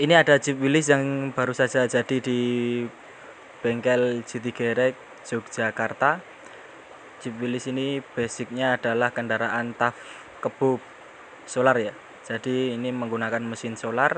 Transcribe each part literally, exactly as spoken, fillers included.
Ini ada Jeep Willys yang baru saja jadi di bengkel Jatigerek Yogyakarta. Jeep Willys ini basicnya adalah kendaraan T A F kebo solar ya. Jadi ini menggunakan mesin solar.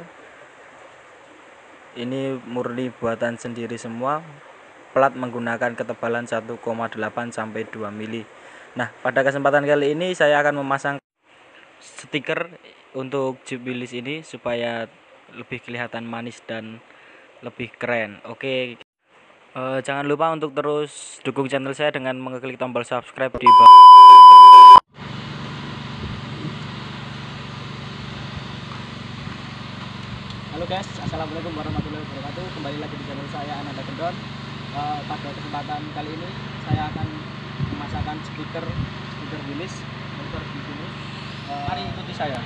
Ini murni buatan sendiri semua. Plat menggunakan ketebalan satu koma delapan sampai dua mili. Nah, pada kesempatan kali ini saya akan memasang stiker untuk Jeep Willys ini supaya lebih kelihatan manis dan lebih keren. Oke, uh, jangan lupa untuk terus dukung channel saya dengan mengklik tombol subscribe di bawah. Halo guys, assalamualaikum warahmatullahi wabarakatuh. Kembali lagi di channel saya Ananda Gendon. Uh, pada kesempatan kali ini saya akan memasangkan stiker stiker Willys seperti di sini. Uh, mari ikuti saya.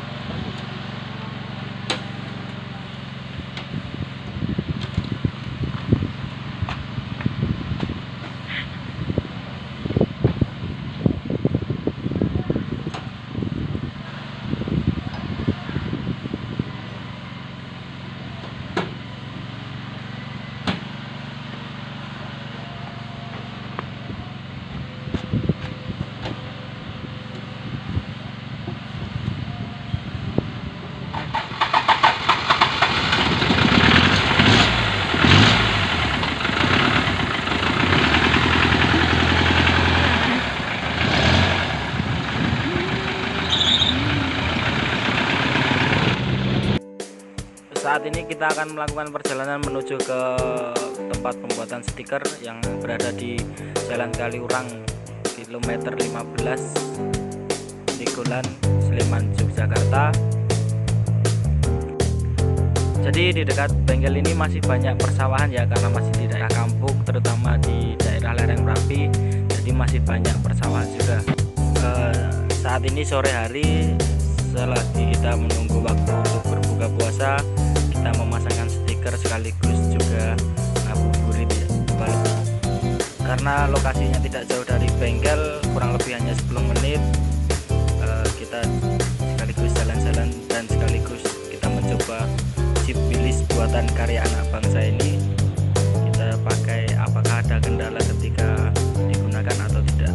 Saat ini kita akan melakukan perjalanan menuju ke tempat pembuatan stiker yang berada di Jalan Kaliurang kilometer lima belas Legoland, Sleman, Yogyakarta. Jadi di dekat bengkel ini masih banyak persawahan ya, karena masih di daerah kampung, terutama di daerah lereng Merapi. Jadi masih banyak persawahan juga. Eh, saat ini sore hari, selagi kita menunggu waktu untuk berbuka puasa, kita memasangkan stiker sekaligus juga ngabuburit ya. Karena lokasinya tidak jauh dari bengkel, kurang lebih hanya sepuluh menit, eh, kita sekaligus jalan-jalan dan sekaligus kita mencoba Jeep Willys buatan karya anak bangsa ini. Kita pakai apakah ada kendala ketika digunakan atau tidak.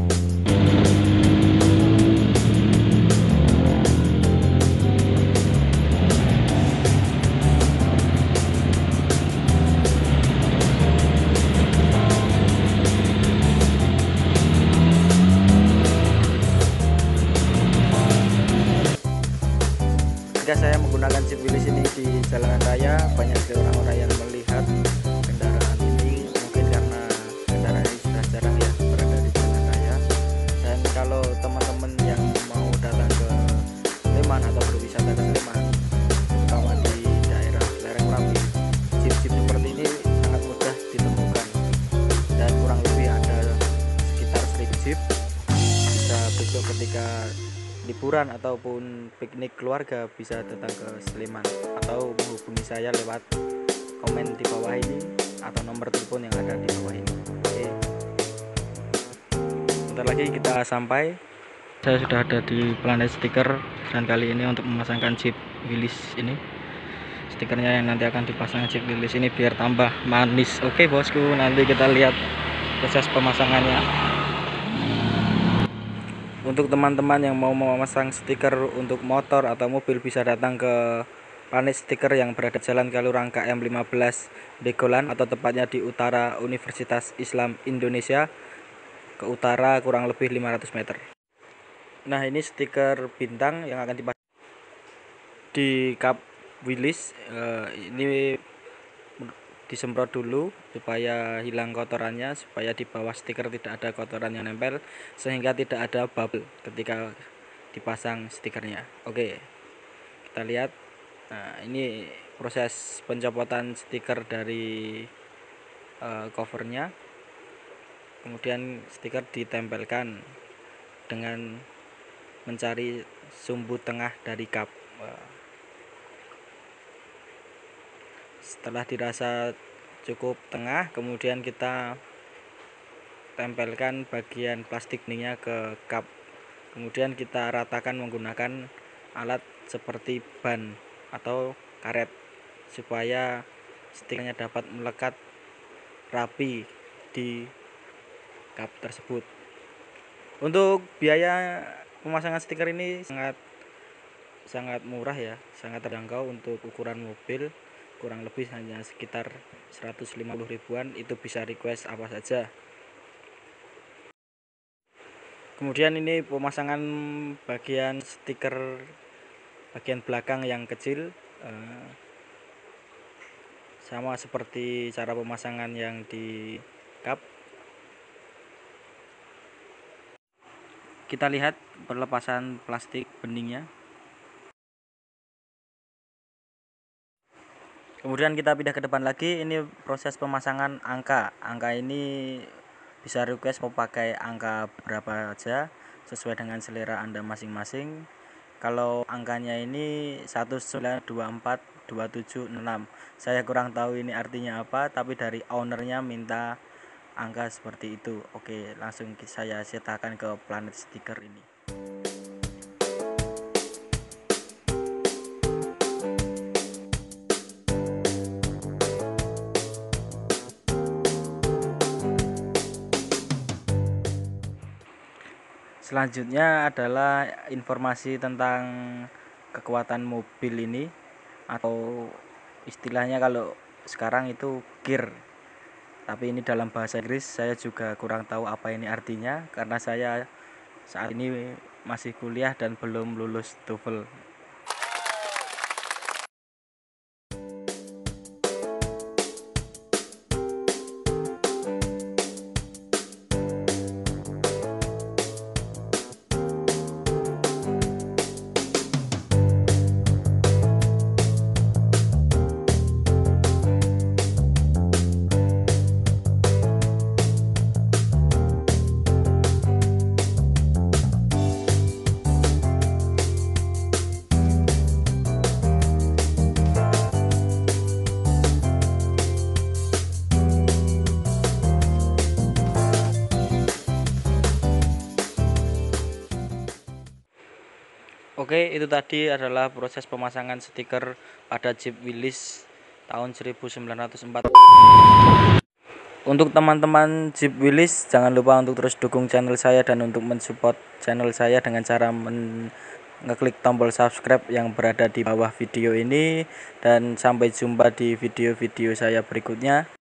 Ketika saya menggunakan Jeep Willys ini di jalanan raya, banyak sekali orang-orang yang melihat kendaraan ini, mungkin karena kendaraan ini sudah jarang ya berada di jalan raya. Dan kalau teman-teman yang mau datang ke Sleman atau berwisata ke Sleman, terutama di daerah lereng Merapi, Jeep-Jeep seperti ini sangat mudah ditemukan, dan kurang lebih ada sekitar seribu Jeep. Bisa besok ketika liburan ataupun piknik keluarga bisa datang ke Sleman, atau menghubungi saya lewat komen di bawah ini atau nomor telepon yang ada di bawah ini. Oke, bentar lagi kita sampai. Saya sudah ada di Planet Stiker, dan kali ini untuk memasangkan Jeep Willys ini, stikernya yang nanti akan dipasang Jeep Willys ini biar tambah manis. Oke bosku, nanti kita lihat proses pemasangannya. Untuk teman-teman yang mau memasang stiker untuk motor atau mobil, bisa datang ke Planet Stiker yang berada di Jalan Kaliurang K M lima belas Legoland, atau tepatnya di utara Universitas Islam Indonesia, ke utara kurang lebih lima ratus meter. Nah, ini stiker bintang yang akan dipasang di kap Willys. Ini disemprot dulu supaya hilang kotorannya, supaya di bawah stiker tidak ada kotoran yang nempel, sehingga tidak ada bubble ketika dipasang stikernya. Oke, kita lihat. Nah, ini proses pencopotan stiker dari uh, covernya. Kemudian stiker ditempelkan dengan mencari sumbu tengah dari kap. Setelah dirasa cukup tengah, kemudian kita tempelkan bagian plastik ininya ke kap. Kemudian kita ratakan menggunakan alat seperti ban atau karet supaya stikernya dapat melekat rapi di kap tersebut. Untuk biaya pemasangan stiker ini sangat sangat murah ya, sangat terjangkau. Untuk ukuran mobil kurang lebih hanya sekitar seratus lima puluh ribuan, itu bisa request apa saja. Kemudian ini pemasangan bagian stiker bagian belakang yang kecil, eh, sama seperti cara pemasangan yang di kap. Kita lihat perlepasan plastik beningnya. Kemudian kita pindah ke depan lagi, ini proses pemasangan angka. Angka ini bisa request mau pakai angka berapa aja sesuai dengan selera Anda masing-masing. Kalau angkanya ini satu sembilan dua empat dua tujuh enam, saya kurang tahu ini artinya apa, tapi dari ownernya minta angka seperti itu. Oke, langsung saya cetakkan ke planet stiker ini. Selanjutnya adalah informasi tentang kekuatan mobil ini, atau istilahnya kalau sekarang itu gear. Tapi ini dalam bahasa Inggris, saya juga kurang tahu apa ini artinya karena saya saat ini masih kuliah dan belum lulus TOEFL. Oke, itu tadi adalah proses pemasangan stiker pada Jeep Willys tahun seribu sembilan ratus empat. Untuk teman-teman Jeep Willys, jangan lupa untuk terus dukung channel saya dan untuk mensupport channel saya dengan cara men ngeklik tombol subscribe yang berada di bawah video ini. Dan sampai jumpa di video-video saya berikutnya.